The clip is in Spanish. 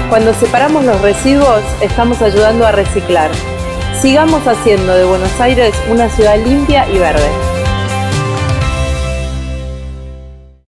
Cuando separamos los residuos, estamos ayudando a reciclar. Sigamos haciendo de Buenos Aires una ciudad limpia y verde.